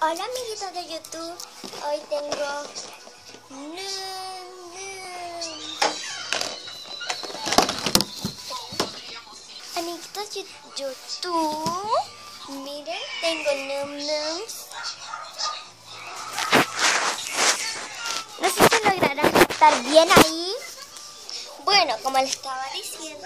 Hola amiguitos de YouTube, hoy tengo amiguitos de YouTube, miren, tengo nums. No sé si lograrán captar bien ahí. Bueno, como les estaba diciendo,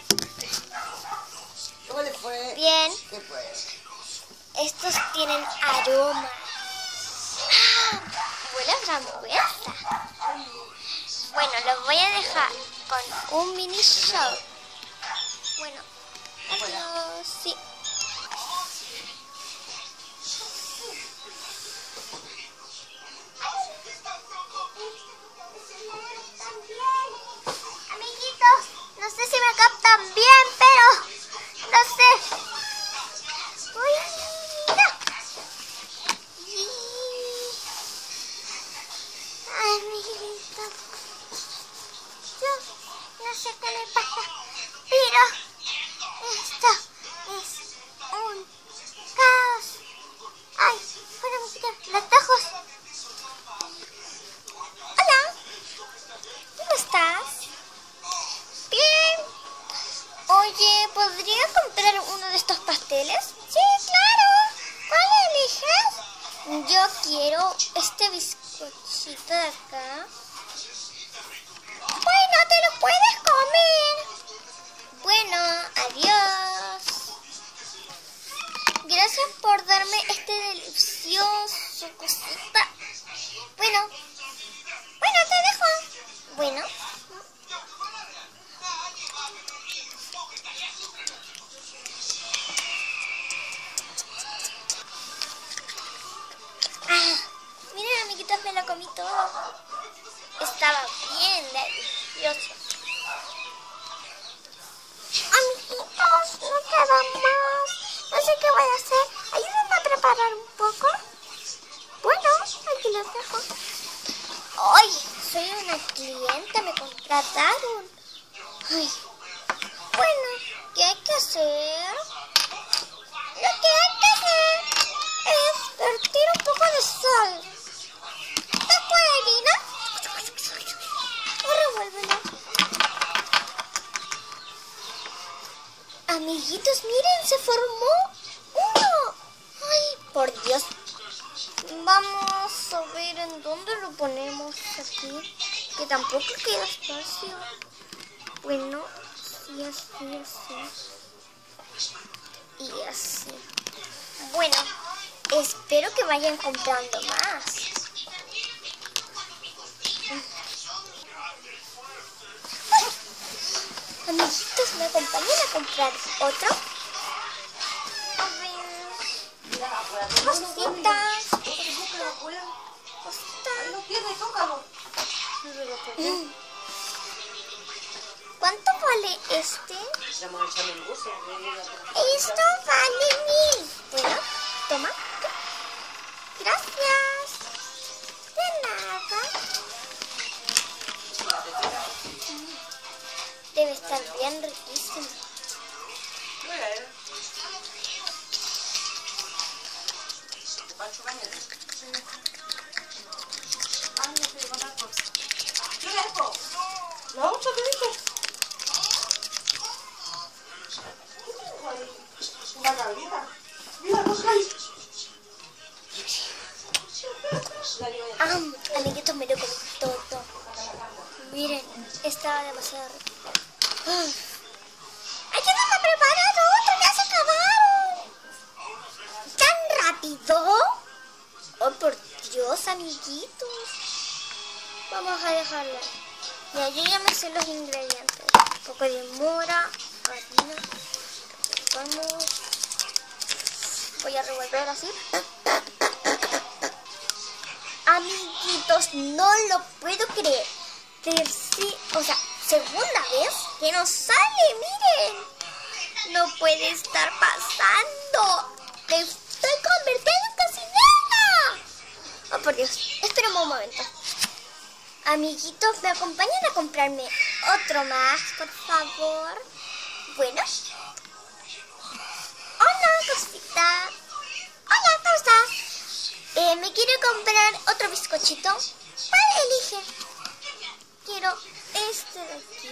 ¿Cómo le fue? Bien. ¿Qué fue? Estos tienen aroma. Huele a frambuesa. Bueno, los voy a dejar con un mini show. Bueno, adiós. Sí. Amiguitos, no sé si me captan bien, pero no sé. Amiguitos, yo no sé qué le pasa, pero esto es un caos. Ay, fueron los ojos. Hola, ¿cómo estás? Bien. Oye, ¿podría comprar uno de estos pasteles? Sí, claro. ¿Cuál eliges? Yo quiero este bizcochito de acá. Bueno, te lo puedes comer. Bueno, adiós. Gracias por darme este delicioso cosita. Bueno, te dejo. Bueno. Miren, amiguitos, me lo comí todo. Estaba bien delicioso. Amiguitos, no queda más. No sé qué voy a hacer. Ayúdenme a preparar un poco. Bueno, aquí los dejo. Ay, soy una clienta, me contrataron. Ay, bueno, ¿qué hay que hacer? Lo que hay que hacer es vertir un poco de sal. ¿Después de harina? O revuélvelo. Amiguitos, miren, se formó uno. Ay, por Dios. Vamos a ver en dónde lo ponemos aquí. Que tampoco queda espacio. Bueno, sí, así. Y así. Bueno, espero que vayan comprando más. Amiguitos, ¿me acompañan a comprar otro? A ver. Cositas. ¿Cuánto vale este? Esto vale 1000. Bueno, toma. Gracias. De nada. Debe estar bien riquísimo. Amiguitos, me lo comí todo. Miren, estaba demasiado rico. ¡Ayúdame a preparar otro! ¡Ya se acabaron! ¿Tan rápido? Oh, por Dios, amiguitos. Vamos a dejarlo. Ya, yo ya me sé los ingredientes. Un poco de mora, harina. Vamos. Voy a revolver así. Amiguitos, no lo puedo creer. Segunda vez que nos sale, miren. No puede estar pasando. Me estoy convirtiendo en cocinera. Oh, por Dios. Espera un momento. Amiguitos, ¿me acompañan a comprarme otro más, por favor? Bueno. Hola, cosita. Hola, ¿cómo estás? quiere comprar otro bizcochito, vale, elige. Quiero este de aquí.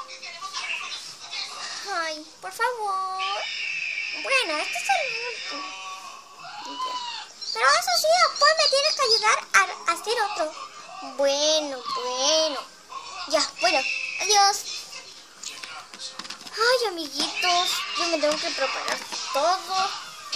Ay, por favor. Bueno, este es el último. Pero eso sí, después me tienes que ayudar a hacer otro. Bueno. Ya, bueno, adiós. Ay, amiguitos, yo me tengo que preparar todo.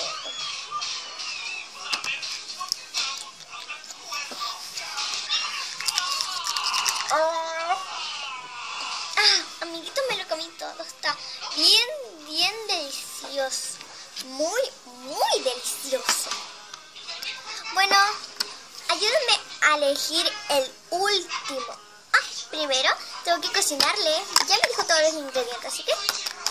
Amiguitos, me lo comí todo. Está bien delicioso. Muy delicioso. Bueno, ayúdenme a elegir el último. Primero tengo que cocinarle. Ya me dijo todos los ingredientes, así que...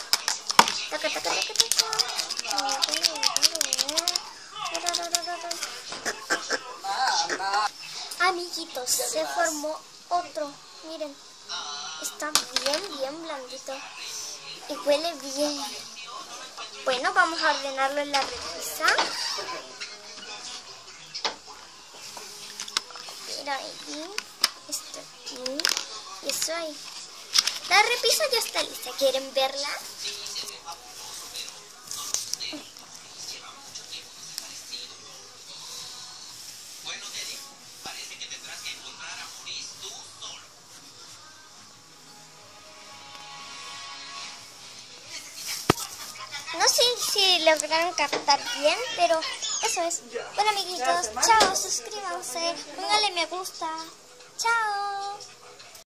Amiguitos, se formó otro. Miren, está bien blandito y huele bien. Bueno, vamos a ordenarlo en la repisa. Mira ahí, esto aquí y eso ahí. La repisa ya está lista. ¿Quieren verla? No sé si lograron captar bien, pero eso es. Bueno, amiguitos, chao, suscríbanse, pónganle me gusta. Chao.